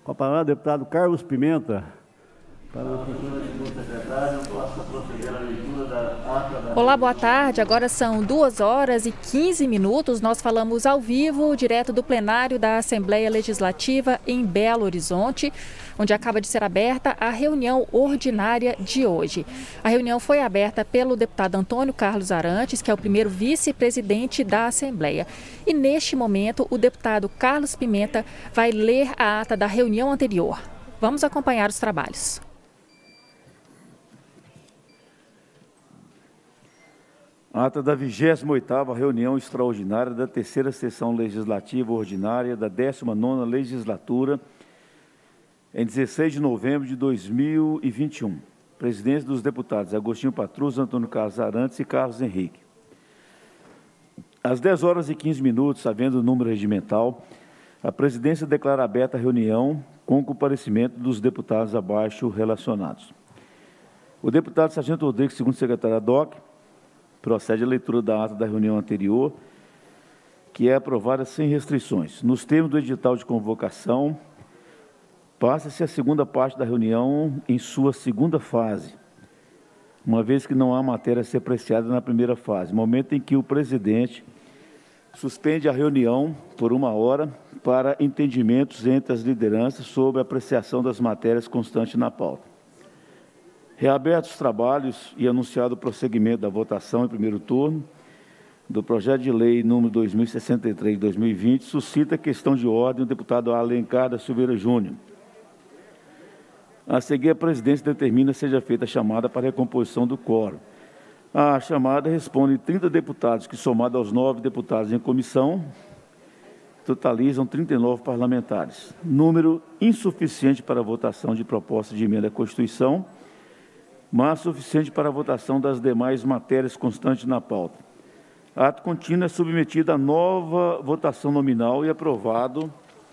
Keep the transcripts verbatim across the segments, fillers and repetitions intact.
Com a palavra, deputado Carlos Pimenta. Para a senhora secretária, possa proceder à leitura da ata da... Olá, boa tarde. Agora são duas horas e quinze minutos. Nós falamos ao vivo, direto do plenário da Assembleia Legislativa em Belo Horizonte, onde acaba de ser aberta a reunião ordinária de hoje. A reunião foi aberta pelo deputado Antônio Carlos Arantes, que é o primeiro vice-presidente da Assembleia. E neste momento, o deputado Carlos Pimenta vai ler a ata da reunião anterior. Vamos acompanhar os trabalhos. Ata da vigésima oitava reunião extraordinária da terceira sessão legislativa ordinária da décima nona legislatura, em dezesseis de novembro de dois mil e vinte e um. Presidência dos deputados Agostinho Patrus, Antônio Carlos Arantes e Carlos Henrique. Às dez horas e quinze minutos, havendo o número regimental, a presidência declara aberta a reunião com o comparecimento dos deputados abaixo relacionados. O deputado Sargento Rodrigues, segundo secretário ad hoc, procede à leitura da ata da reunião anterior, que é aprovada sem restrições. Nos termos do edital de convocação, passa-se a segunda parte da reunião em sua segunda fase, uma vez que não há matéria a ser apreciada na primeira fase, momento em que o presidente suspende a reunião por uma hora para entendimentos entre as lideranças sobre a apreciação das matérias constantes na pauta. Reabertos os trabalhos e anunciado o prosseguimento da votação em primeiro turno do projeto de lei número dois mil e sessenta e três de dois mil e vinte, suscita questão de ordem o deputado Alencar da Silveira Júnior. A seguir, a presidência determina que seja feita a chamada para a recomposição do quórum. A chamada responde trinta deputados, que, somado aos nove deputados em comissão, totalizam trinta e nove parlamentares. Número insuficiente para a votação de proposta de emenda à Constituição, mas suficiente para a votação das demais matérias constantes na pauta. Ato contínuo é submetido a nova votação nominal e aprovado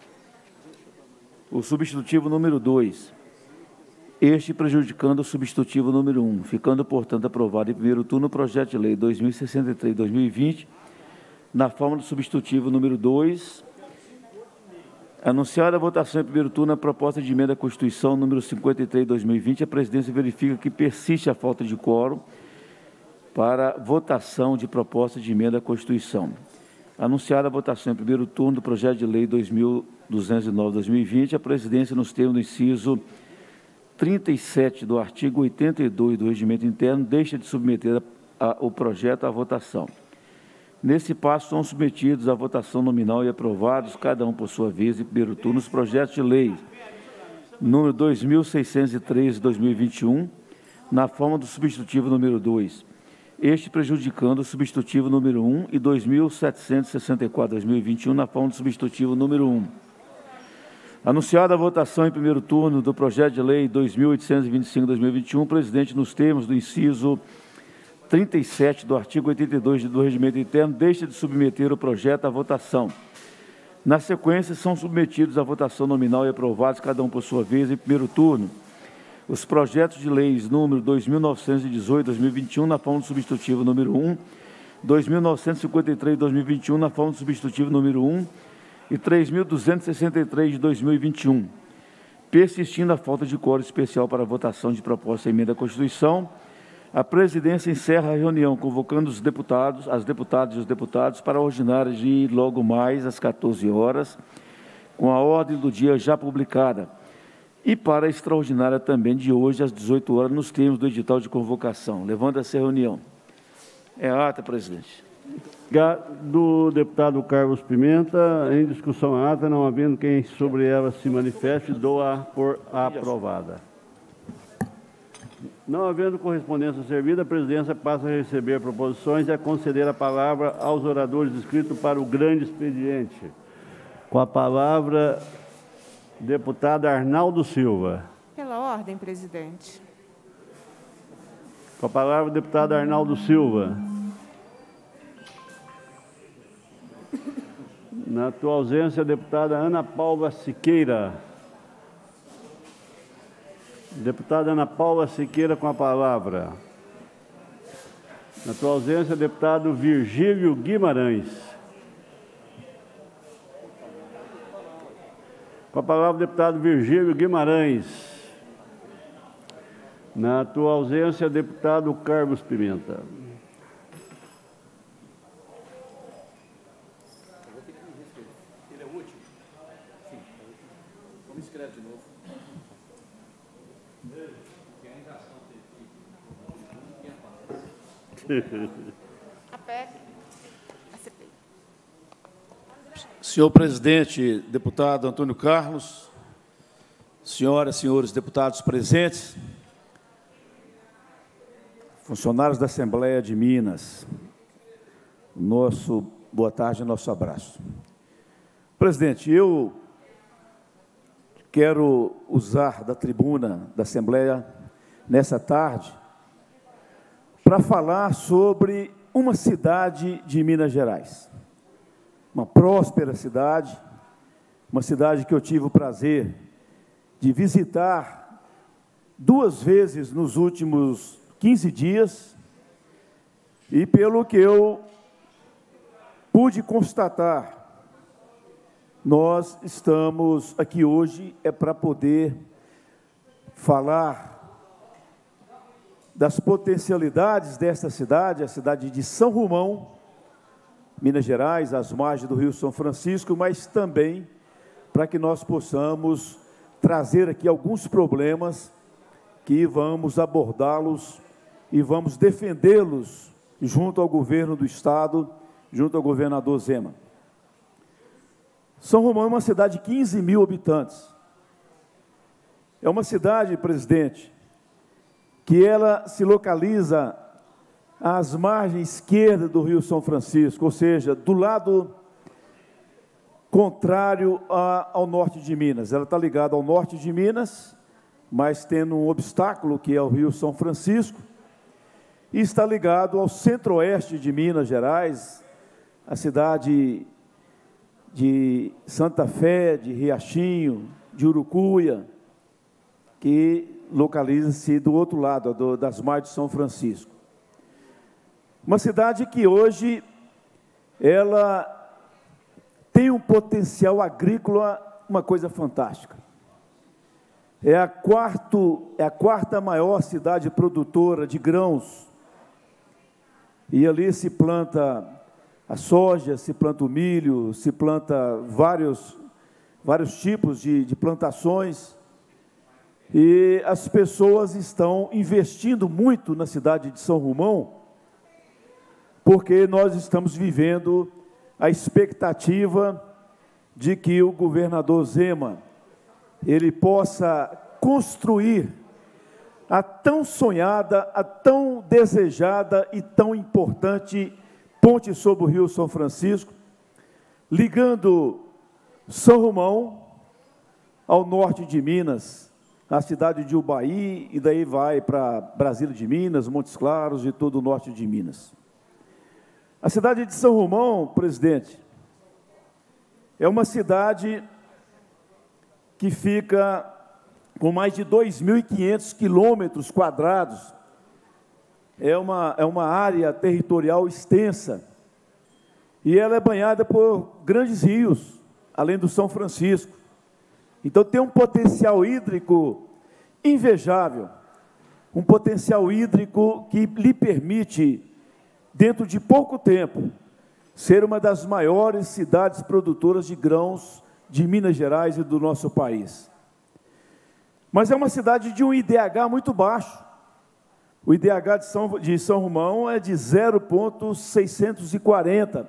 o substitutivo número dois, este prejudicando o substitutivo número um, ficando, portanto, aprovado em primeiro turno o projeto de lei dois mil e sessenta e três de dois mil e vinte, na forma do substitutivo número dois, anunciada a votação em primeiro turno a proposta de emenda à Constituição número cinquenta e três de dois mil e vinte, a presidência verifica que persiste a falta de quórum para votação de proposta de emenda à Constituição. Anunciada a votação em primeiro turno do projeto de lei dois mil duzentos e nove de dois mil e vinte, a presidência, nos termos do inciso trinta e sete do artigo oitenta e dois do Regimento Interno, deixa de submeter a, a, o projeto à votação. Nesse passo, são submetidos à votação nominal e aprovados, cada um por sua vez, em primeiro turno, os projetos de lei número dois mil seiscentos e treze de dois mil e vinte e um, na forma do substitutivo número dois, este prejudicando o substitutivo número um, e dois mil setecentos e sessenta e quatro de dois mil e vinte e um, na forma do substitutivo número um. Anunciada a votação em primeiro turno do projeto de lei dois mil oitocentos e vinte e cinco de dois mil e vinte e um, o presidente, nos termos do inciso trinta e sete do artigo oitenta e dois do Regimento Interno, deixa de submeter o projeto à votação. Na sequência, são submetidos à votação nominal e aprovados, cada um por sua vez, em primeiro turno, os projetos de leis número dois mil novecentos e dezoito de dois mil e vinte e um, na forma do substitutivo número um, dois mil novecentos e cinquenta e três de dois mil e vinte e um, na forma do substitutivo número um, e três mil duzentos e sessenta e três de dois mil e vinte e um. Persistindo a falta de quórum especial para a votação de proposta de emenda à Constituição, a presidência encerra a reunião, convocando os deputados, as deputadas e os deputados para a ordinária de logo mais às quatorze horas, com a ordem do dia já publicada, e para a extraordinária também de hoje às dezoito horas, nos termos do edital de convocação. Levanta-se a reunião. É a ata, presidente. Do deputado Carlos Pimenta, em discussão a ata, não havendo quem sobre ela se manifeste, dou-a por aprovada. Não havendo correspondência servida, a presidência passa a receber proposições e a conceder a palavra aos oradores inscritos para o grande expediente. Com a palavra, deputado Arnaldo Silva. Pela ordem, presidente. Com a palavra, deputado Arnaldo Silva. Na tua ausência, a deputada Ana Paula Siqueira. Deputada Ana Paula Siqueira com a palavra. Na tua ausência, deputado Virgílio Guimarães. Com a palavra, o deputado Virgílio Guimarães. Na tua ausência, deputado Carlos Pimenta. Ele é o último? Sim. Vamos escrever de novo. A P E C. A C P I. Senhor presidente, deputado Antônio Carlos, senhoras e senhores deputados presentes, funcionários da Assembleia de Minas, nosso boa tarde, nosso abraço. Presidente, eu quero usar da tribuna da Assembleia nessa tarde para falar sobre uma cidade de Minas Gerais, uma próspera cidade, uma cidade que eu tive o prazer de visitar duas vezes nos últimos quinze dias, e pelo que eu pude constatar, nós estamos aqui hoje é para poder falar das potencialidades desta cidade, a cidade de São Romão, Minas Gerais, às margens do Rio São Francisco, mas também para que nós possamos trazer aqui alguns problemas que vamos abordá-los e vamos defendê-los junto ao governo do Estado, junto ao governador Zema. São Romão é uma cidade de quinze mil habitantes. É uma cidade, presidente, que ela se localiza às margens esquerdas do Rio São Francisco, ou seja, do lado contrário a, ao norte de Minas. Ela está ligada ao norte de Minas, mas tendo um obstáculo, que é o Rio São Francisco, e está ligado ao centro-oeste de Minas Gerais, a cidade de Santa Fé, de Riachinho, de Urucuia, que localiza-se do outro lado, do, das margens de São Francisco. Uma cidade que hoje ela tem um potencial agrícola, uma coisa fantástica. É a, quarto, é a quarta maior cidade produtora de grãos, e ali se planta a soja, se planta o milho, se planta vários, vários tipos de, de plantações, e as pessoas estão investindo muito na cidade de São Romão, porque nós estamos vivendo a expectativa de que o governador Zema ele possa construir a tão sonhada, a tão desejada e tão importante ponte sobre o Rio São Francisco, ligando São Romão ao norte de Minas, a cidade de Ubaí, e daí vai para Brasília de Minas, Montes Claros e todo o norte de Minas. A cidade de São Romão, presidente, é uma cidade que fica com mais de dois mil e quinhentos quilômetros quadrados, é uma, é uma área territorial extensa, e ela é banhada por grandes rios, além do São Francisco. Então, tem um potencial hídrico invejável, um potencial hídrico que lhe permite, dentro de pouco tempo, ser uma das maiores cidades produtoras de grãos de Minas Gerais e do nosso país. Mas é uma cidade de um I D H muito baixo. O I D H de São, de São Romão é de zero vírgula seiscentos e quarenta.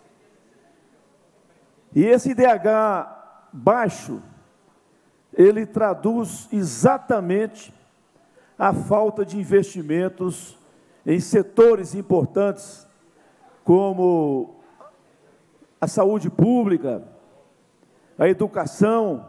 E esse I D H baixo, ele traduz exatamente a falta de investimentos em setores importantes, como a saúde pública, a educação,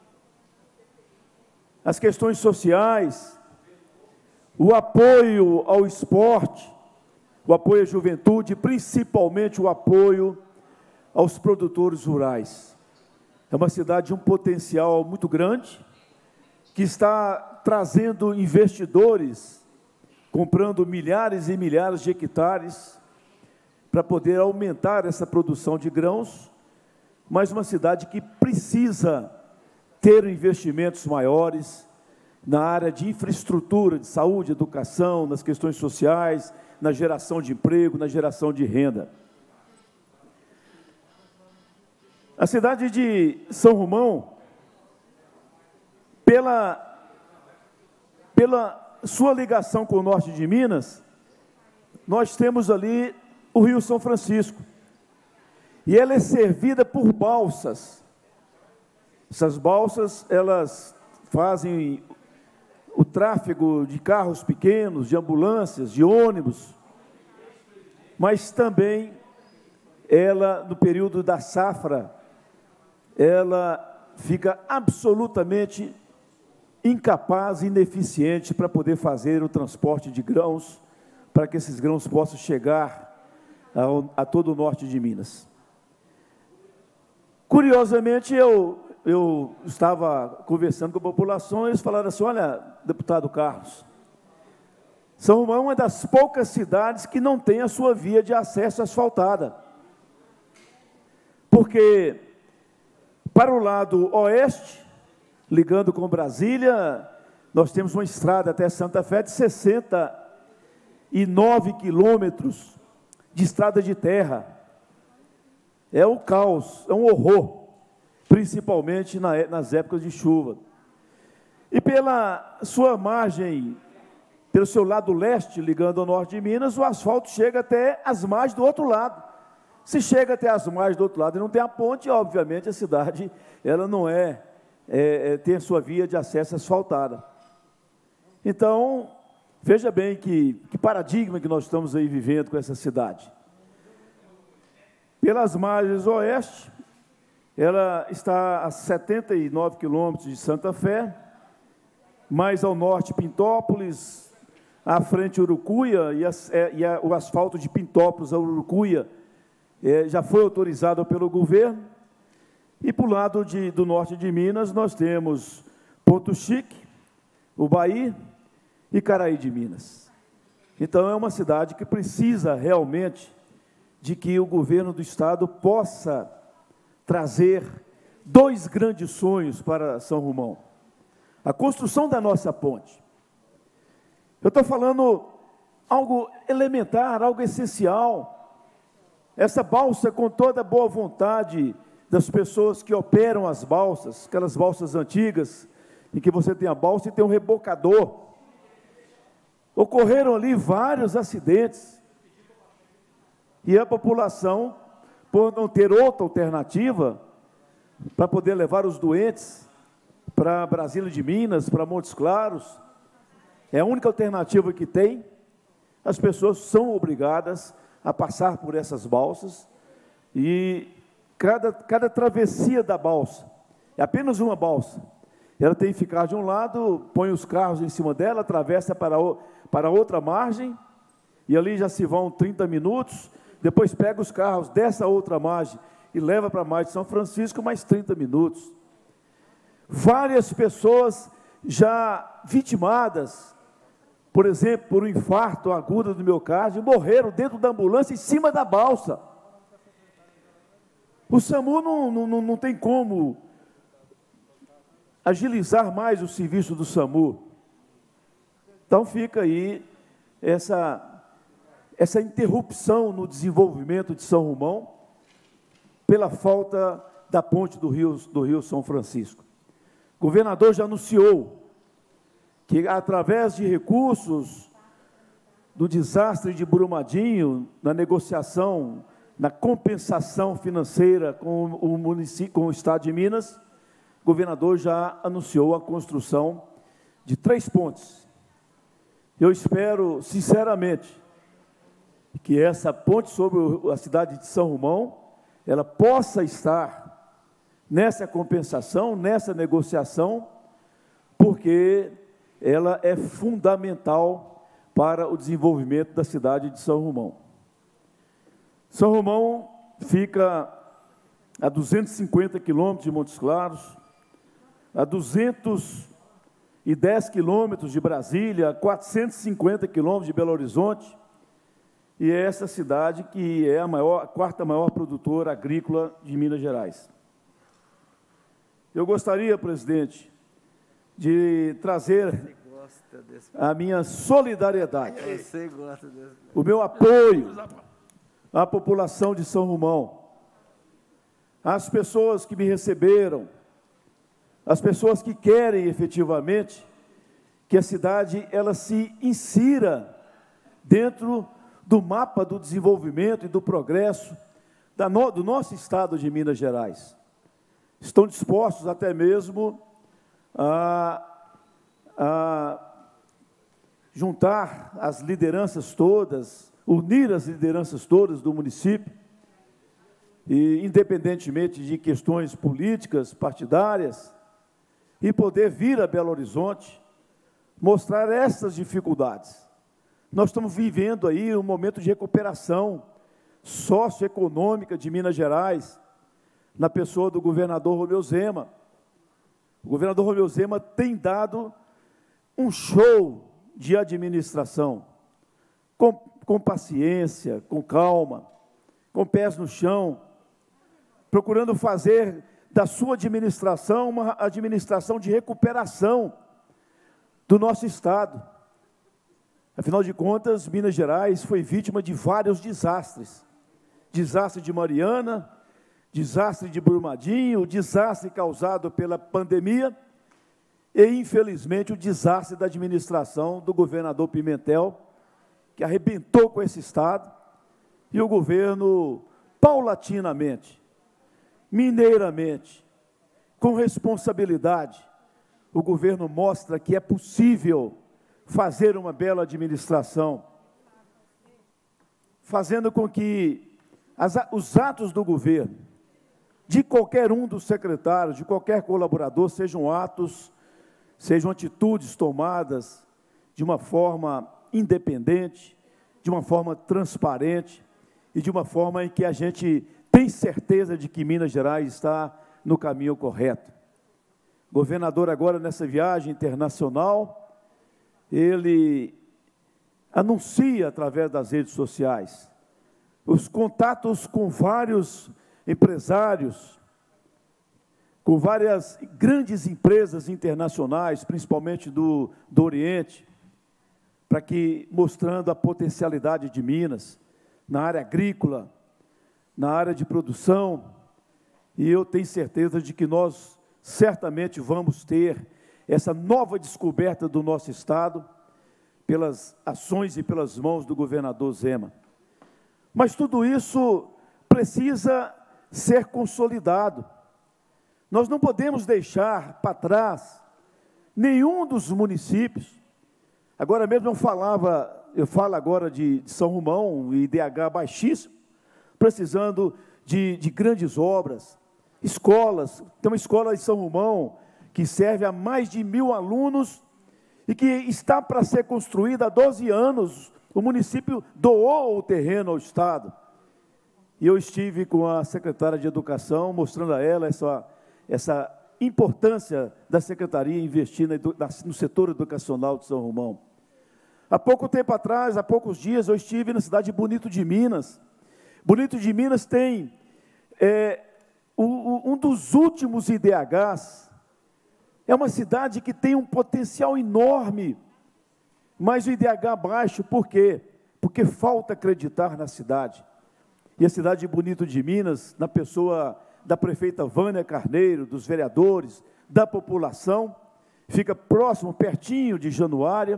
as questões sociais, o apoio ao esporte, o apoio à juventude, principalmente o apoio aos produtores rurais. É uma cidade de um potencial muito grande, que está trazendo investidores, comprando milhares e milhares de hectares, para poder aumentar essa produção de grãos, mas uma cidade que precisa ter investimentos maiores na área de infraestrutura, de saúde, educação, nas questões sociais, na geração de emprego, na geração de renda. A cidade de São Romão, pela, pela sua ligação com o norte de Minas, nós temos ali o Rio São Francisco, e ela é servida por balsas. Essas balsas, elas fazem o tráfego de carros pequenos, de ambulâncias, de ônibus, mas também ela, no período da safra, ela fica absolutamente incapaz e ineficiente para poder fazer o transporte de grãos, para que esses grãos possam chegar a, a todo o norte de Minas. Curiosamente, eu, eu estava conversando com a população, e eles falaram assim: olha, deputado Carlos, São Romão é uma das poucas cidades que não tem a sua via de acesso asfaltada. Porque, para o lado oeste, ligando com Brasília, nós temos uma estrada até Santa Fé de sessenta e nove quilômetros de estrada de terra. É um caos, é um horror, principalmente na, nas épocas de chuva. E pela sua margem, pelo seu lado leste, ligando ao norte de Minas, o asfalto chega até as margens do outro lado. Se chega até as margens do outro lado e não tem a ponte, obviamente a cidade ela não é, é, é tem a sua via de acesso asfaltada. Então, veja bem que, que paradigma que nós estamos aí vivendo com essa cidade. Pelas margens oeste, ela está a setenta e nove quilômetros de Santa Fé, mais ao norte Pintópolis, à frente Urucuia, e, as, é, e a, o asfalto de Pintópolis a Urucuia é, já foi autorizado pelo governo. E para o lado de, do norte de Minas, nós temos Ponto Chique, Ubaí e Caraí de Minas. Então, é uma cidade que precisa realmente de que o governo do estado possa trazer dois grandes sonhos para São Romão. A construção da nossa ponte. Eu estou falando algo elementar, algo essencial. Essa balsa, com toda a boa vontade das pessoas que operam as balsas, aquelas balsas antigas, em que você tem a balsa e tem um rebocador. Ocorreram ali vários acidentes. E a população, por não ter outra alternativa, para poder levar os doentes para Brasília de Minas, para Montes Claros, é a única alternativa que tem, as pessoas são obrigadas a passar por essas balsas, e cada, cada travessia da balsa, é apenas uma balsa, ela tem que ficar de um lado, põe os carros em cima dela, atravessa para, o, para outra margem, e ali já se vão trinta minutos, depois pega os carros dessa outra margem e leva para a margem de São Francisco mais trinta minutos. Várias pessoas já vitimadas, por exemplo, por um infarto agudo do miocárdio, morreram dentro da ambulância em cima da balsa. O SAMU não, não, não tem como agilizar mais o serviço do SAMU. Então fica aí essa... essa interrupção no desenvolvimento de São Romão, pela falta da ponte do Rio, do Rio São Francisco. O governador já anunciou que, através de recursos do desastre de Brumadinho, na negociação, na compensação financeira com o município, com o estado de Minas, o governador já anunciou a construção de três pontes. Eu espero, sinceramente, que essa ponte sobre a cidade de São Romão, ela possa estar nessa compensação, nessa negociação, porque ela é fundamental para o desenvolvimento da cidade de São Romão. São Romão fica a duzentos e cinquenta quilômetros de Montes Claros, a duzentos e dez quilômetros de Brasília, a quatrocentos e cinquenta quilômetros de Belo Horizonte, e é essa cidade que é a, maior, a quarta maior produtora agrícola de Minas Gerais. eu gostaria, presidente, de trazer a minha solidariedade, o meu apoio à população de São Romão, às pessoas que me receberam, às pessoas que querem efetivamente que a cidade ela se insira dentro do mapa do desenvolvimento e do progresso da no, do nosso estado de Minas Gerais. Estão dispostos até mesmo a, a juntar as lideranças todas, unir as lideranças todas do município, e independentemente de questões políticas, partidárias, e poder vir a Belo Horizonte mostrar essas dificuldades. Nós estamos vivendo aí um momento de recuperação socioeconômica de Minas Gerais, na pessoa do governador Romeu Zema. O governador Romeu Zema tem dado um show de administração, com, com paciência, com calma, com pés no chão, procurando fazer da sua administração uma administração de recuperação do nosso estado. Afinal de contas, Minas Gerais foi vítima de vários desastres. Desastre de Mariana, desastre de Brumadinho, desastre causado pela pandemia e, infelizmente, o desastre da administração do governador Pimentel, que arrebentou com esse estado, e o governo, paulatinamente, mineiramente, com responsabilidade, o governo mostra que é possível fazer uma bela administração, fazendo com que as, os atos do governo, de qualquer um dos secretários, de qualquer colaborador, sejam atos, sejam atitudes tomadas de uma forma independente, de uma forma transparente e de uma forma em que a gente tem certeza de que Minas Gerais está no caminho correto. O governador agora, nessa viagem internacional, ele anuncia através das redes sociais os contatos com vários empresários, com várias grandes empresas internacionais, principalmente do, do Oriente, para que, mostrando a potencialidade de Minas, na área agrícola, na área de produção, e eu tenho certeza de que nós certamente vamos ter essa nova descoberta do nosso estado, pelas ações e pelas mãos do governador Zema. Mas tudo isso precisa ser consolidado. Nós não podemos deixar para trás nenhum dos municípios. Agora mesmo eu falava, eu falo agora de, de São Romão, I D H baixíssimo, precisando de, de grandes obras, escolas. Tem uma escola em São Romão que serve a mais de mil alunos e que está para ser construída há doze anos. O município doou o terreno ao Estado. E eu estive com a secretária de Educação, mostrando a ela essa, essa importância da Secretaria investir na, no setor educacional de São Romão. Há pouco tempo atrás, há poucos dias, eu estive na cidade de Bonito de Minas. Bonito de Minas tem é, um, um dos últimos I D Hs. É uma cidade que tem um potencial enorme, mas o I D H baixo, por quê? Porque falta acreditar na cidade. E a cidade de Bonito de Minas, na pessoa da prefeita Vânia Carneiro, dos vereadores, da população, fica próximo, pertinho de Januária.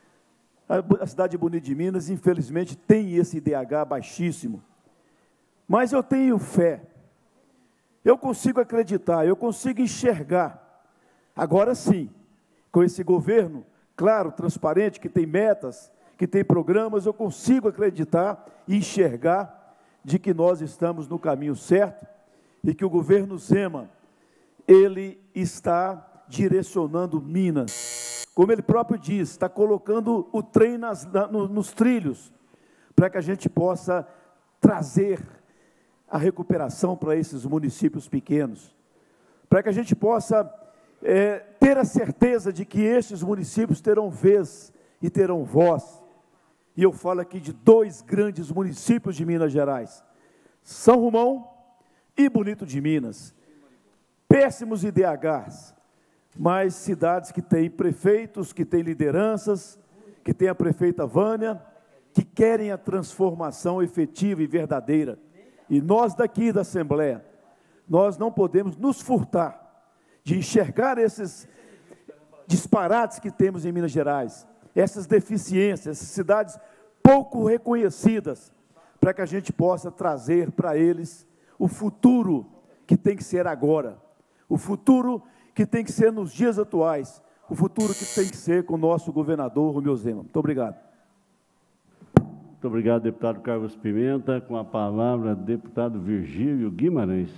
A cidade de Bonito de Minas, infelizmente, tem esse I D H baixíssimo. Mas eu tenho fé, eu consigo acreditar, eu consigo enxergar. Agora sim, com esse governo, claro, transparente, que tem metas, que tem programas, eu consigo acreditar e enxergar de que nós estamos no caminho certo e que o governo Zema, ele está direcionando Minas. Como ele próprio diz, está colocando o trem nas, na, no, nos trilhos, para que a gente possa trazer a recuperação para esses municípios pequenos, para que a gente possa é, ter a certeza de que esses municípios terão vez e terão voz. E eu falo aqui de dois grandes municípios de Minas Gerais, São Romão e Bonito de Minas. péssimos I D Hs, mas cidades que têm prefeitos, que têm lideranças, que tem a prefeita Vânia, que querem a transformação efetiva e verdadeira. E nós daqui da Assembleia, nós não podemos nos furtar de enxergar esses disparates que temos em Minas Gerais, essas deficiências, essas cidades pouco reconhecidas, para que a gente possa trazer para eles o futuro que tem que ser agora, o futuro que tem que ser nos dias atuais, o futuro que tem que ser com o nosso governador Romeu Zema. Muito obrigado. Muito obrigado, deputado Carlos Pimenta. Com a palavra, deputado Virgílio Guimarães.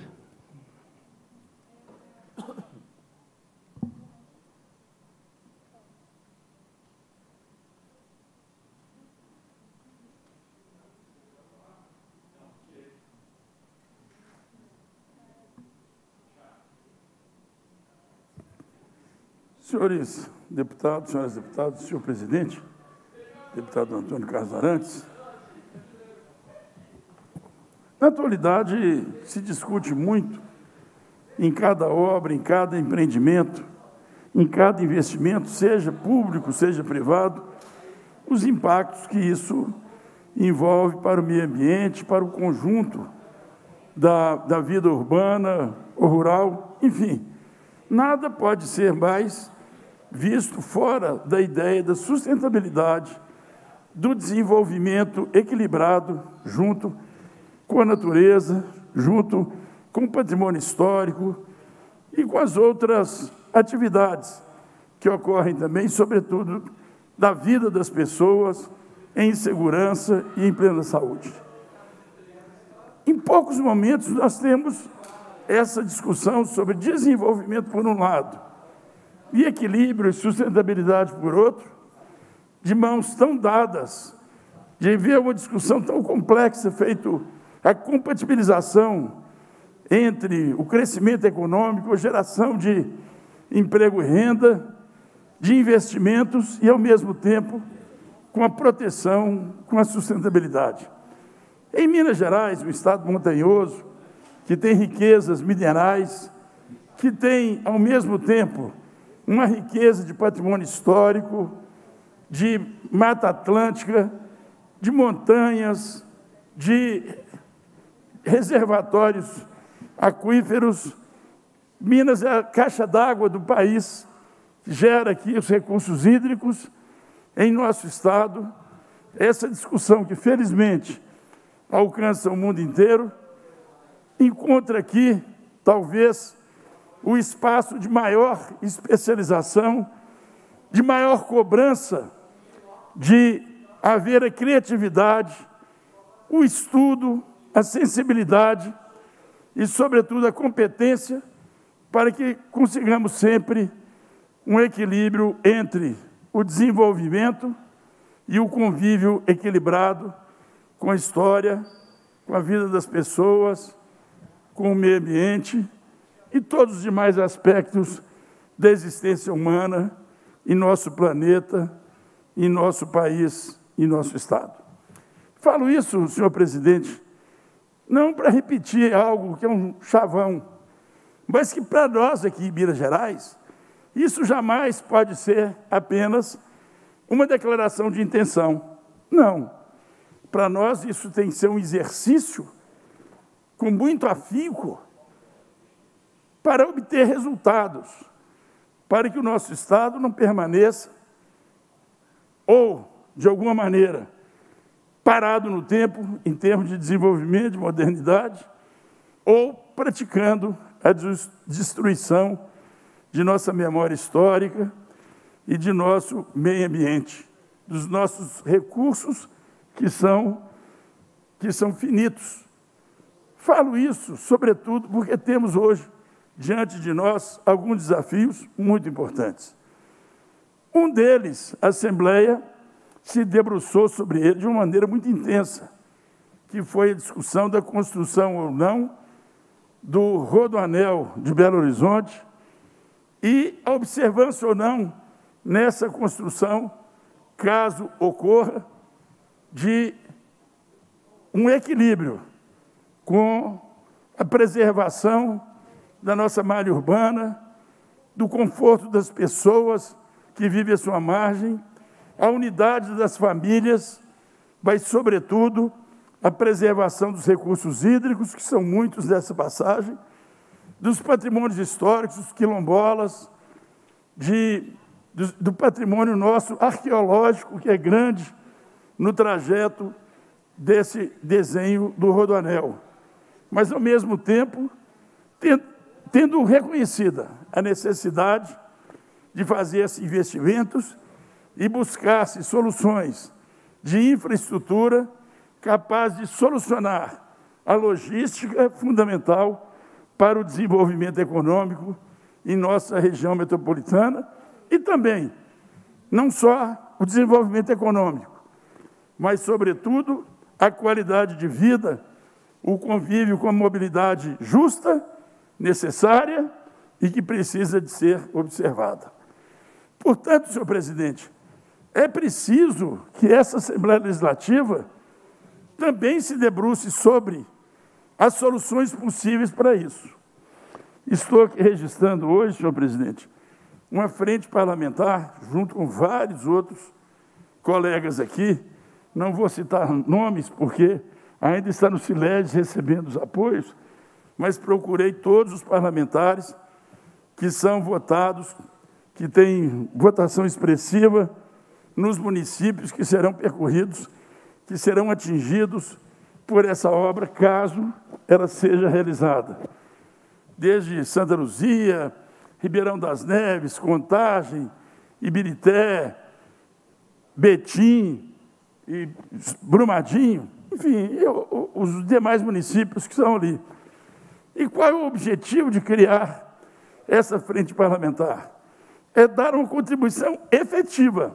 Senhores deputados, senhoras deputadas, senhor presidente, deputado Antônio Carlos Arantes, na atualidade se discute muito em cada obra, em cada empreendimento, em cada investimento, seja público, seja privado, os impactos que isso envolve para o meio ambiente, para o conjunto da, da vida urbana ou rural, enfim, nada pode ser mais visto fora da ideia da sustentabilidade, do desenvolvimento equilibrado junto com a natureza, junto com o patrimônio histórico e com as outras atividades que ocorrem também, sobretudo, da vida das pessoas em segurança e em plena saúde. Em poucos momentos nós temos essa discussão sobre desenvolvimento por um lado e equilíbrio e sustentabilidade por outro, de mãos tão dadas, de ver uma discussão tão complexa, feito a compatibilização entre o crescimento econômico, a geração de emprego e renda, de investimentos e, ao mesmo tempo, com a proteção, com a sustentabilidade. Em Minas Gerais, um estado montanhoso, que tem riquezas minerais, que tem, ao mesmo tempo, uma riqueza de patrimônio histórico, de Mata Atlântica, de montanhas, de reservatórios aquíferos. Minas é a caixa d'água do país, que gera aqui os recursos hídricos em nosso estado. Essa discussão que, felizmente, alcança o mundo inteiro, encontra aqui, talvez, o espaço de maior especialização, de maior cobrança, de haver a criatividade, o estudo, a sensibilidade e, sobretudo, a competência para que consigamos sempre um equilíbrio entre o desenvolvimento e o convívio equilibrado com a história, com a vida das pessoas, com o meio ambiente e todos os demais aspectos da existência humana em nosso planeta, em nosso país, em nosso estado. Falo isso, senhor presidente, não para repetir algo que é um chavão, mas que para nós aqui em Minas Gerais, isso jamais pode ser apenas uma declaração de intenção. Não. Para nós isso tem que ser um exercício com muito afinco para obter resultados, para que o nosso estado não permaneça ou, de alguma maneira, parado no tempo, em termos de desenvolvimento, de modernidade, ou praticando a destruição de nossa memória histórica e de nosso meio ambiente, dos nossos recursos que são, que são finitos. Falo isso, sobretudo, porque temos hoje, diante de nós, alguns desafios muito importantes. Um deles, a Assembleia se debruçou sobre ele de uma maneira muito intensa, que foi a discussão da construção ou não do Rodoanel de Belo Horizonte e a observância ou não nessa construção, caso ocorra, de um equilíbrio com a preservação da nossa malha urbana, do conforto das pessoas que vivem à sua margem, a unidade das famílias, mas, sobretudo, a preservação dos recursos hídricos, que são muitos dessa passagem, dos patrimônios históricos, dos quilombolas, de, do, do patrimônio nosso arqueológico, que é grande no trajeto desse desenho do Rodoanel. Mas, ao mesmo tempo, tendo reconhecida a necessidade de fazer esses investimentos e buscar-se soluções de infraestrutura capazes de solucionar a logística fundamental para o desenvolvimento econômico em nossa região metropolitana e também, não só o desenvolvimento econômico, mas, sobretudo, a qualidade de vida, o convívio com a mobilidade justa, necessária e que precisa de ser observada. Portanto, senhor presidente, é preciso que essa Assembleia Legislativa também se debruce sobre as soluções possíveis para isso. Estou aqui registrando hoje, senhor presidente, uma frente parlamentar, junto com vários outros colegas aqui, não vou citar nomes, porque ainda está no Siledes recebendo os apoios, mas procurei todos os parlamentares que são votados, que têm votação expressiva nos municípios que serão percorridos, que serão atingidos por essa obra, caso ela seja realizada. Desde Santa Luzia, Ribeirão das Neves, Contagem, Ibirité, Betim e Brumadinho, enfim, eu, os demais municípios que estão ali. E qual é o objetivo de criar essa frente parlamentar? É dar uma contribuição efetiva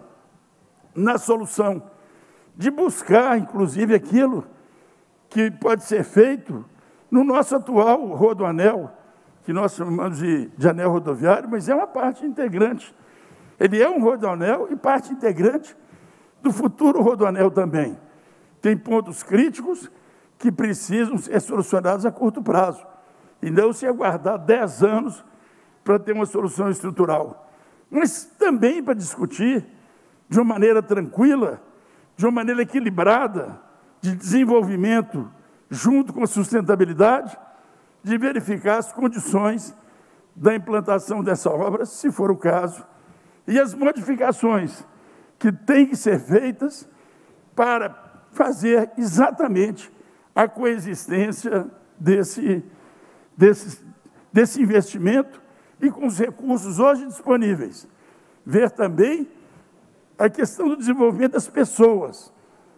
na solução, de buscar, inclusive, aquilo que pode ser feito no nosso atual rodoanel, que nós chamamos de, de anel rodoviário, mas é uma parte integrante. Ele é um rodoanel e parte integrante do futuro rodoanel também. Tem pontos críticos que precisam ser solucionados a curto prazo, e não se aguardar dez anos para ter uma solução estrutural. Mas também para discutir de uma maneira tranquila, de uma maneira equilibrada, de desenvolvimento junto com a sustentabilidade, de verificar as condições da implantação dessa obra, se for o caso, e as modificações que têm que ser feitas para fazer exatamente a coexistência desse, desse, desse investimento e com os recursos hoje disponíveis. Ver também a questão do desenvolvimento das pessoas.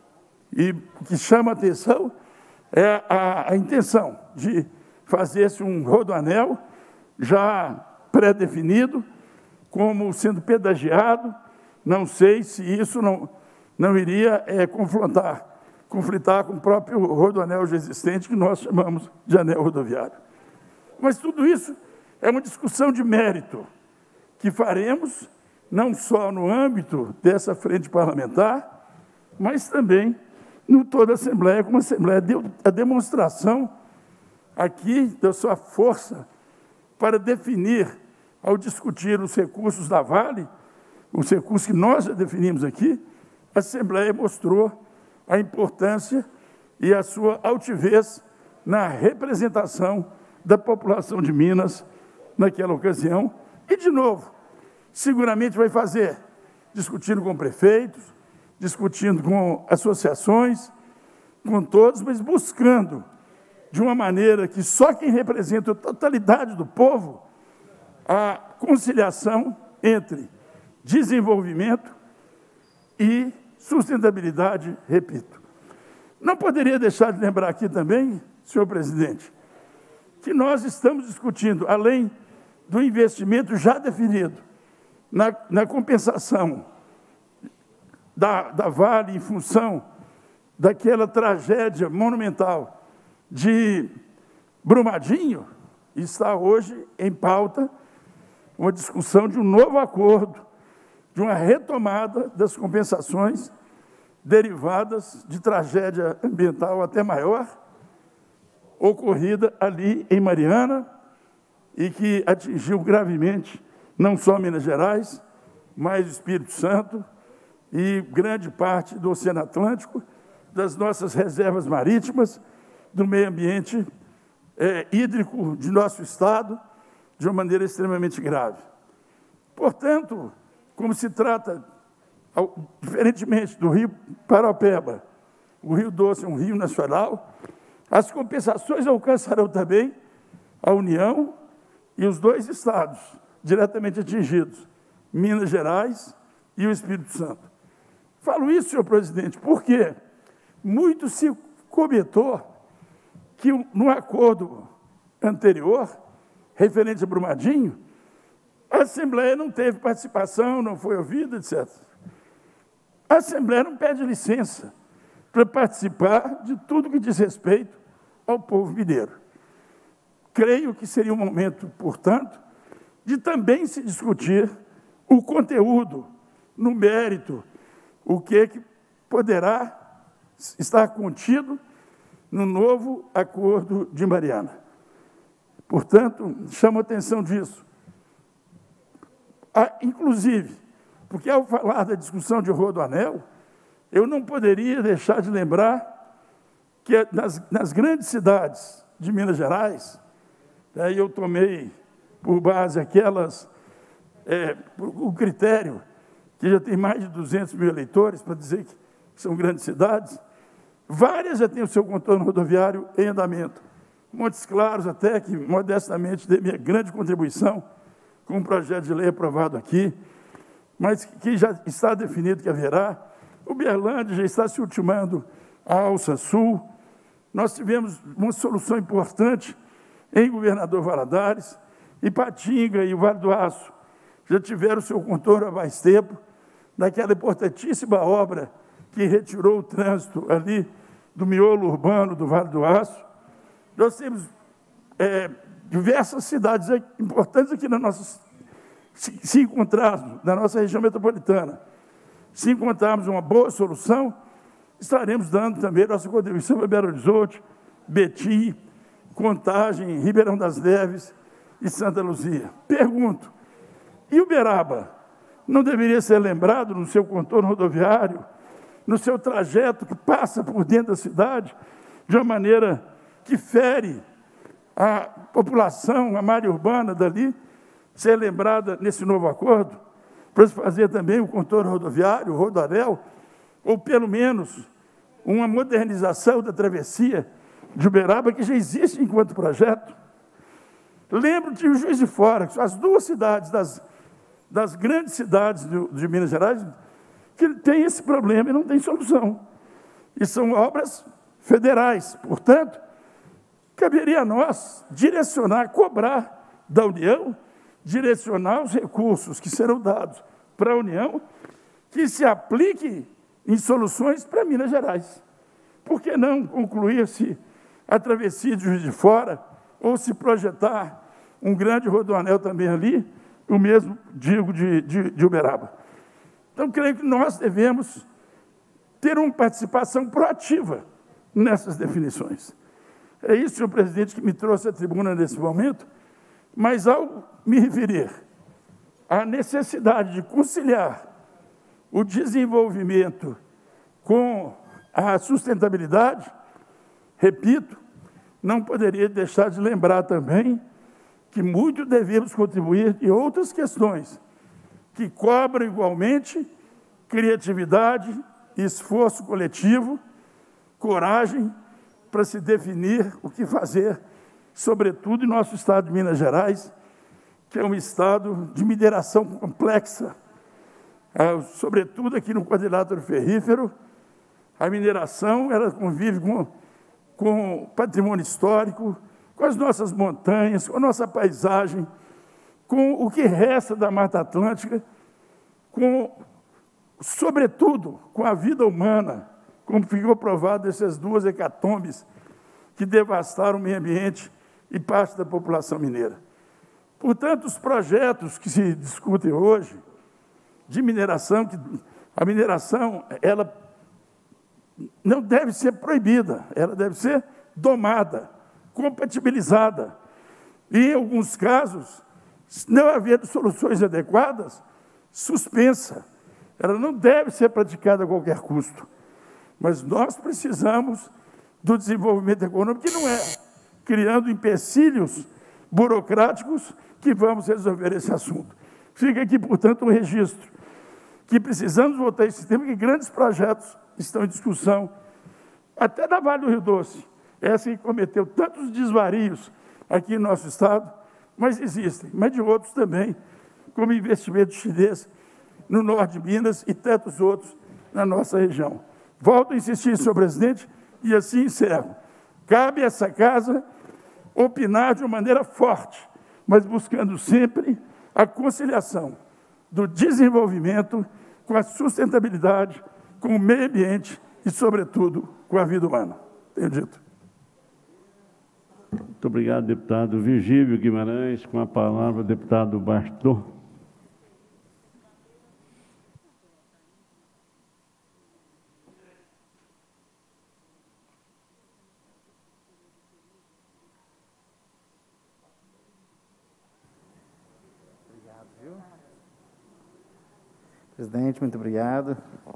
E o que chama a atenção é a, a intenção de fazer-se um rodoanel já pré-definido, como sendo pedagiado. Não sei se isso não, não iria é, confrontar, conflitar com o próprio rodoanel já existente, que nós chamamos de anel rodoviário. Mas tudo isso é uma discussão de mérito que faremos não só no âmbito dessa frente parlamentar, mas também no toda a Assembleia, como a Assembleia deu a demonstração aqui da sua força para definir, ao discutir os recursos da Vale, os recursos que nós já definimos aqui, a Assembleia mostrou a importância e a sua altivez na representação da população de Minas naquela ocasião. E, de novo, seguramente vai fazer, discutindo com prefeitos, discutindo com associações, com todos, mas buscando, de uma maneira que só quem representa a totalidade do povo, a conciliação entre desenvolvimento e sustentabilidade, repito. Não poderia deixar de lembrar aqui também, senhor presidente, que nós estamos discutindo, além do investimento já definido, na, na compensação da, da Vale em função daquela tragédia monumental de Brumadinho, está hoje em pauta uma discussão de um novo acordo, de uma retomada das compensações derivadas de tragédia ambiental até maior, ocorrida ali em Mariana e que atingiu gravemente não só Minas Gerais, mas o Espírito Santo e grande parte do Oceano Atlântico, das nossas reservas marítimas, do meio ambiente é, hídrico de nosso Estado, de uma maneira extremamente grave. Portanto, como se trata, diferentemente do Rio Paraopeba, o Rio Doce é um rio nacional, as compensações alcançarão também a União e os dois estados diretamente atingidos, Minas Gerais e o Espírito Santo. Falo isso, senhor presidente, porque muito se comentou que no acordo anterior, referente a Brumadinho, a Assembleia não teve participação, não foi ouvida, etcétera. A Assembleia não pede licença para participar de tudo que diz respeito ao povo mineiro. Creio que seria um momento, portanto, de também se discutir o conteúdo, no mérito, o que, que poderá estar contido no novo Acordo de Mariana. Portanto, chamo a atenção disso. Ah, inclusive, porque ao falar da discussão de Rodoanel, eu não poderia deixar de lembrar que nas, nas grandes cidades de Minas Gerais, aí eu tomei por base aquelas, é, o critério, que já tem mais de duzentos mil eleitores, para dizer que são grandes cidades, várias já têm o seu contorno rodoviário em andamento. Montes Claros, até que, modestamente, dei minha grande contribuição com um projeto de lei aprovado aqui, mas que já está definido que haverá. Uberlândia já está se ultimando a Alça Sul. Nós tivemos uma solução importante em Governador Valadares, Ipatinga e o Vale do Aço já tiveram seu contorno há mais tempo, daquela importantíssima obra que retirou o trânsito ali do miolo urbano do Vale do Aço. Nós temos é, diversas cidades importantes aqui na nossa, se, se encontrarmos, na nossa região metropolitana. Se encontrarmos uma boa solução, estaremos dando também nossa contribuição para Belo Horizonte, Betim, Contagem, Ribeirão das Neves e Santa Luzia. Pergunto, e Uberaba não deveria ser lembrado no seu contorno rodoviário, no seu trajeto que passa por dentro da cidade, de uma maneira que fere a população, a malha urbana dali, ser lembrada nesse novo acordo, para se fazer também o contorno rodoviário, o Rodoanel, ou pelo menos uma modernização da travessia de Uberaba, que já existe enquanto projeto. Lembro de Juiz de Fora, que são as duas cidades, das, das grandes cidades de, de Minas Gerais, que tem esse problema e não tem solução. E são obras federais. Portanto, caberia a nós direcionar, cobrar da União, direcionar os recursos que serão dados para a União, que se aplique em soluções para Minas Gerais. Por que não concluir-se a travessia de Juiz de Fora, ou se projetar um grande rodoanel também ali, o mesmo, digo, de, de, de Uberaba. Então, creio que nós devemos ter uma participação proativa nessas definições. É isso, senhor presidente, que me trouxe à tribuna nesse momento, mas ao me referir à necessidade de conciliar o desenvolvimento com a sustentabilidade, repito, não poderia deixar de lembrar também que muito devemos contribuir em outras questões que cobram igualmente criatividade, esforço coletivo, coragem para se definir o que fazer, sobretudo em nosso estado de Minas Gerais, que é um estado de mineração complexa, é, sobretudo aqui no quadrilátero ferrífero. A mineração ela convive com, com patrimônio histórico, com as nossas montanhas, com a nossa paisagem, com o que resta da Mata Atlântica, com, sobretudo, com a vida humana, como ficou provado essas duas hecatombes que devastaram o meio ambiente e parte da população mineira. Portanto, os projetos que se discutem hoje de mineração, que a mineração ela não deve ser proibida, ela deve ser domada, compatibilizada, E, em alguns casos, se não haver soluções adequadas, suspensa. Ela não deve ser praticada a qualquer custo. Mas nós precisamos do desenvolvimento econômico, que não é criando empecilhos burocráticos que vamos resolver esse assunto. Fica aqui, portanto, um registro, que precisamos voltar a esse tema, que grandes projetos estão em discussão, até da Vale do Rio Doce, essa que cometeu tantos desvarios aqui no nosso estado, mas existem, mas de outros também, como investimento chinês no norte de Minas e tantos outros na nossa região. Volto a insistir, senhor presidente, e assim encerro. Cabe a essa casa opinar de uma maneira forte, mas buscando sempre a conciliação do desenvolvimento com a sustentabilidade, com o meio ambiente e, sobretudo, com a vida humana. Tenho dito. Muito obrigado, deputado Virgílio Guimarães. Com a palavra, o deputado Bartô. Presidente, muito obrigado.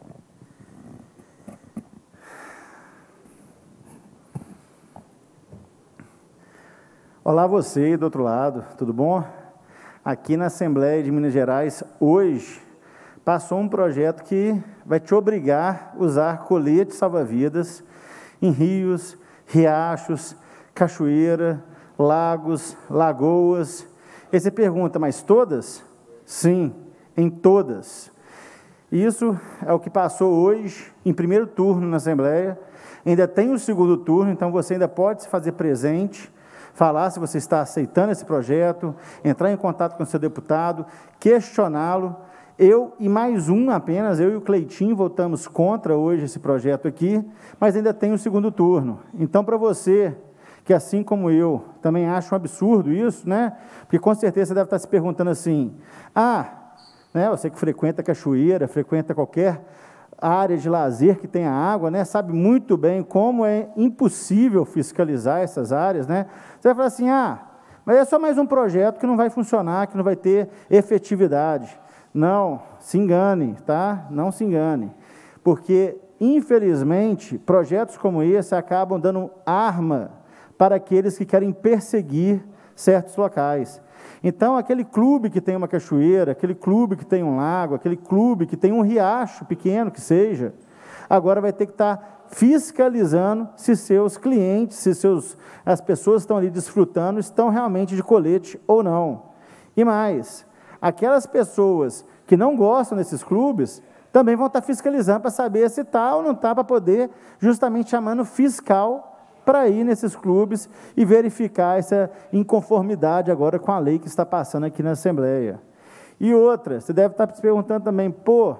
Olá você aí do outro lado, tudo bom? Aqui na Assembleia de Minas Gerais, hoje, passou um projeto que vai te obrigar a usar colete salva-vidas em rios, riachos, cachoeira, lagos, lagoas. E você pergunta, mas todas? Sim, em todas. Isso é o que passou hoje, em primeiro turno na Assembleia. Ainda tem o segundo turno, então você ainda pode se fazer presente, falar se você está aceitando esse projeto, entrar em contato com o seu deputado, questioná-lo. Eu e mais um apenas, eu e o Cleitinho, votamos contra hoje esse projeto aqui, mas ainda tem o segundo turno. Então, para você, que assim como eu, também acha um absurdo isso, né? Porque com certeza você deve estar se perguntando assim, ah, né, você que frequenta cachoeira, frequenta qualquer área de lazer que tenha água, né, sabe muito bem como é impossível fiscalizar essas áreas, né? Você vai falar assim, ah, mas é só mais um projeto que não vai funcionar, que não vai ter efetividade. Não, se engane, tá? Não se engane. Porque, infelizmente, projetos como esse acabam dando arma para aqueles que querem perseguir certos locais. Então, aquele clube que tem uma cachoeira, aquele clube que tem um lago, aquele clube que tem um riacho pequeno que seja, agora vai ter que estar fiscalizando se seus clientes, se seus, as pessoas que estão ali desfrutando, estão realmente de colete ou não. E mais, aquelas pessoas que não gostam desses clubes, também vão estar fiscalizando para saber se está ou não está, para poder justamente chamando fiscal para ir nesses clubes e verificar essa inconformidade agora com a lei que está passando aqui na Assembleia. E outra, você deve estar se perguntando também, pô,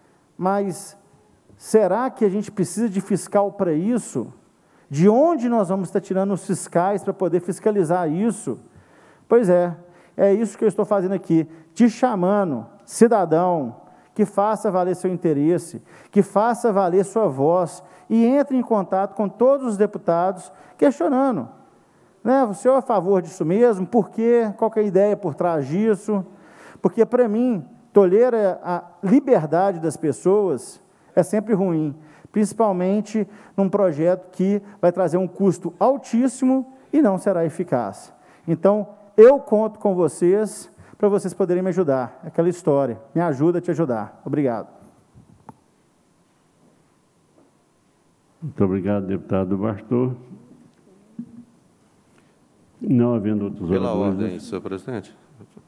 mas será que a gente precisa de fiscal para isso? De onde nós vamos estar tirando os fiscais para poder fiscalizar isso? Pois é, é isso que eu estou fazendo aqui, te chamando, cidadão, que faça valer seu interesse, que faça valer sua voz, e entre em contato com todos os deputados, questionando, né, você é a favor disso mesmo? Por quê? Qual que é a ideia por trás disso? Porque, para mim, tolher a liberdade das pessoas é sempre ruim, principalmente num projeto que vai trazer um custo altíssimo e não será eficaz. Então, eu conto com vocês, para vocês poderem me ajudar. Aquela história, me ajuda a te ajudar. Obrigado. Muito obrigado, deputado Bartô. Não havendo outros Pela oradores... ordem, senhor presidente.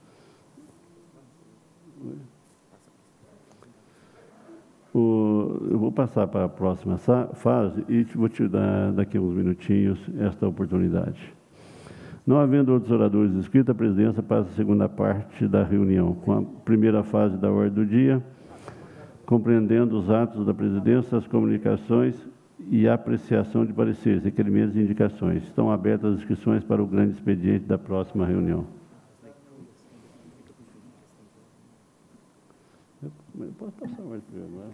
O, eu vou passar para a próxima fase e vou te dar daqui a uns minutinhos esta oportunidade. Não havendo outros oradores inscritos, a presidência passa a segunda parte da reunião, com a primeira fase da ordem do dia, compreendendo os atos da presidência, as comunicações e a apreciação de pareceres, requerimentos e indicações. Estão abertas as inscrições para o grande expediente da próxima reunião. Eu posso passar a ordem agora?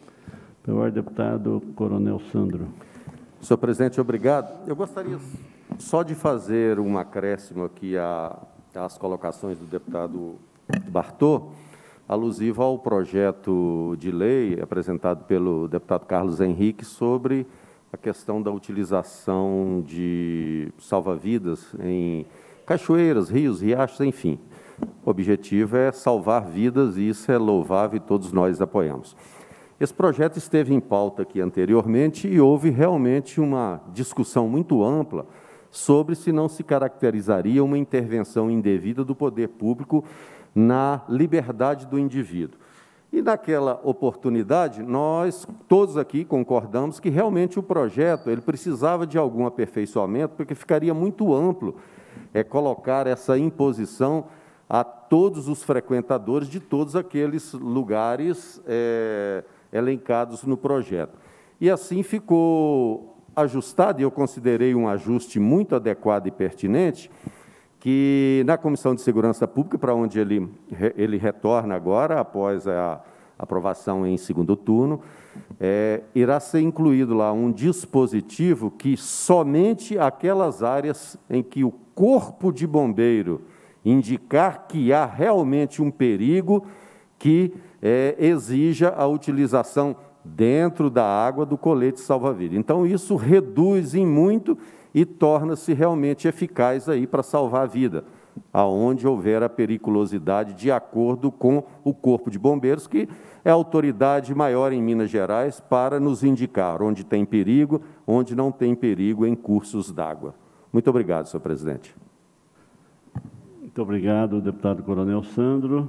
Pelo ordem, deputado Coronel Sandro. Senhor presidente, obrigado. Eu gostaria só de fazer um acréscimo aqui às colocações do deputado Bartô, alusivo ao projeto de lei apresentado pelo deputado Carlos Henrique sobre a questão da utilização de salva-vidas em cachoeiras, rios, riachos, enfim. O objetivo é salvar vidas e isso é louvável e todos nós apoiamos. Esse projeto esteve em pauta aqui anteriormente e houve realmente uma discussão muito ampla sobre se não se caracterizaria uma intervenção indevida do poder público na liberdade do indivíduo. E, naquela oportunidade, nós todos aqui concordamos que realmente o projeto ele precisava de algum aperfeiçoamento, porque ficaria muito amplo é, colocar essa imposição a todos os frequentadores de todos aqueles lugares é, elencados no projeto. E assim ficou ajustado, e eu considerei um ajuste muito adequado e pertinente, que na Comissão de Segurança Pública, para onde ele, ele retorna agora, após a aprovação em segundo turno, é, irá ser incluído lá um dispositivo que somente aquelas áreas em que o Corpo de Bombeiro indicar que há realmente um perigo que é, exija a utilização dentro da água do colete salva-vida. Então, isso reduz em muito e torna-se realmente eficaz aí para salvar a vida, aonde houver a periculosidade, de acordo com o Corpo de Bombeiros, que é a autoridade maior em Minas Gerais para nos indicar onde tem perigo, onde não tem perigo em cursos d'água. Muito obrigado, senhor presidente. Muito obrigado, deputado Coronel Sandro.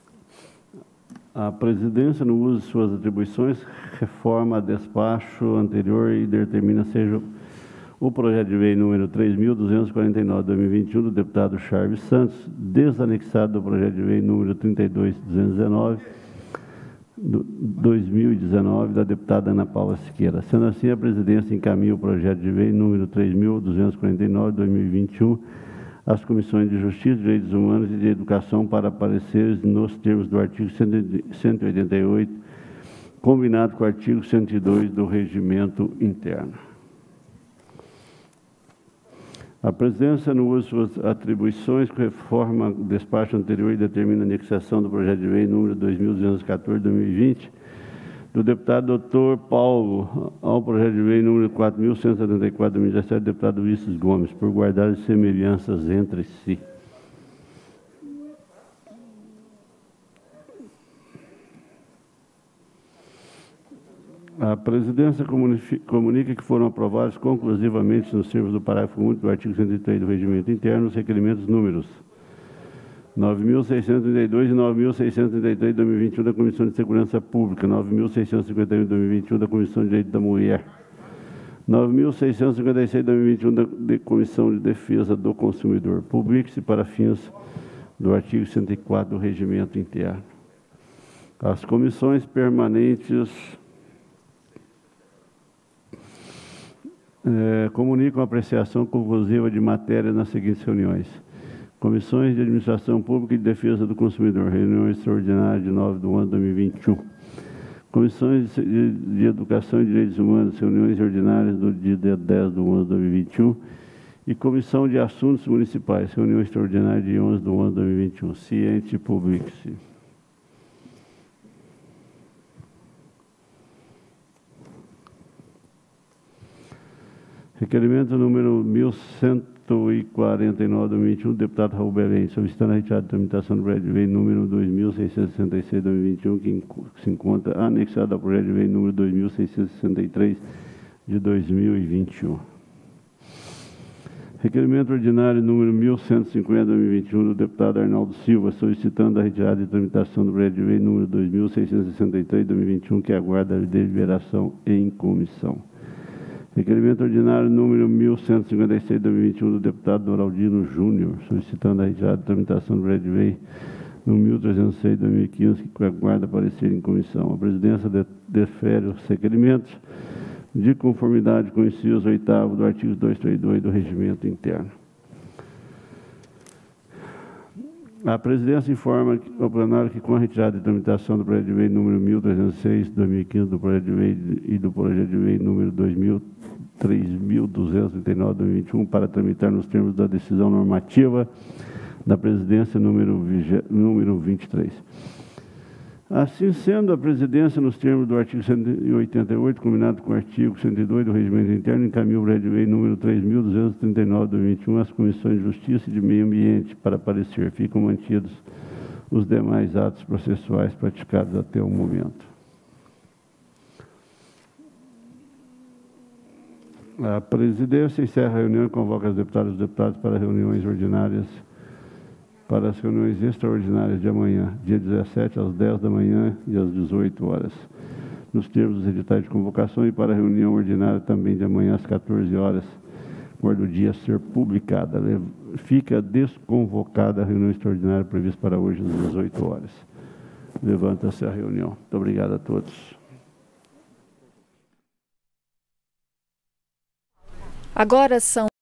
A presidência, no uso de suas atribuições, reforma despacho anterior e determina seja o projeto de lei número três mil duzentos e quarenta e nove, dois mil e vinte e um, do deputado Charles Santos, desanexado do projeto de lei número trinta e dois, duzentos e dezenove, do dois mil e dezenove, da deputada Ana Paula Siqueira. Sendo assim, a presidência encaminha o projeto de lei número três mil duzentos e quarenta e nove, dois mil e vinte e um, às comissões de Justiça, Direitos Humanos e de Educação para pareceres nos termos do artigo cento e oitenta e oito, combinado com o artigo cento e dois do Regimento Interno. A presidência, no uso de suas atribuições, reforma o despacho anterior e determina a anexação do projeto de lei número dois mil duzentos e quatorze, dois mil e vinte, do deputado doutor Paulo, ao projeto de lei número quatro mil cento e setenta e quatro, dois mil e dezessete, do deputado Ulisses Gomes, por guardar as semelhanças entre si. A presidência comunica que foram aprovados conclusivamente nos termos do parágrafo único do artigo cento e três do Regimento Interno os requerimentos números nove mil seiscentos e trinta e dois e nove mil seiscentos e trinta e três de dois mil e vinte e um da Comissão de Segurança Pública, nove mil seiscentos e cinquenta e um de dois mil e vinte e um da Comissão de Direito da Mulher, nove mil seiscentos e cinquenta e seis de dois mil e vinte e um da de Comissão de Defesa do Consumidor. Publique-se para fins do artigo cento e quatro do Regimento Interno. As comissões permanentes É, comunicam a apreciação conclusiva de matéria nas seguintes reuniões. Comissões de Administração Pública e de Defesa do Consumidor, reunião extraordinária de nove do ano de dois mil e vinte e um. Comissões de, de Educação e Direitos Humanos, reuniões ordinárias do dia dez do ano de dois mil e vinte e um. E Comissão de Assuntos Municipais, reunião extraordinária de onze do ano de dois mil e vinte e um. Ciente, publique-se. Requerimento número mil cento e quarenta e nove, dois mil e vinte e um, do deputado Raul Belém, solicitando a retirada de tramitação do projeto de lei número dois mil seiscentos e sessenta e seis, dois mil e vinte e um, que se encontra anexado ao projeto de lei número dois mil seiscentos e sessenta e três, de dois mil e vinte e um. Requerimento ordinário número mil cento e cinquenta, dois mil e vinte e um, do deputado Arnaldo Silva, solicitando a retirada de tramitação do projeto de lei número dois mil seiscentos e sessenta e três, dois mil e vinte e um, que aguarda a deliberação em comissão. Requerimento ordinário número mil cento e cinquenta e seis, dois mil e vinte e um, do deputado Doraldino Júnior, solicitando a retirada de tramitação do projeto de lei número mil trezentos e seis, dois mil e quinze, que aguarda parecer em comissão. A presidência defere os requerimentos de conformidade com o inciso oitavo do artigo duzentos e trinta e dois do Regimento Interno. A presidência informa ao plenário que, com a retirada de tramitação do projeto de lei número mil trezentos e seis, dois mil e quinze, do projeto de lei e do projeto de lei número dois mil, três mil duzentos e trinta e nove, dois mil e vinte e um, para tramitar nos termos da decisão normativa da presidência número, número vinte e três. Assim sendo, a presidência, nos termos do artigo cento e oitenta e oito, combinado com o artigo cento e dois do Regimento Interno, encaminha o projeto de lei número três mil duzentos e trinta e nove, dois mil e vinte e um, às comissões de Justiça e de Meio Ambiente para parecer. Ficam mantidos os demais atos processuais praticados até o momento. A presidência encerra a reunião e convoca os deputados e os deputados para reuniões ordinárias, para as reuniões extraordinárias de amanhã, dia dezessete, às dez da manhã e às dezoito horas, nos termos dos editais de convocação, e para a reunião ordinária também de amanhã, às quatorze horas, quando o dia ser publicada. Fica desconvocada a reunião extraordinária prevista para hoje, às dezoito horas. Levanta-se a reunião. Muito obrigado a todos. Agora são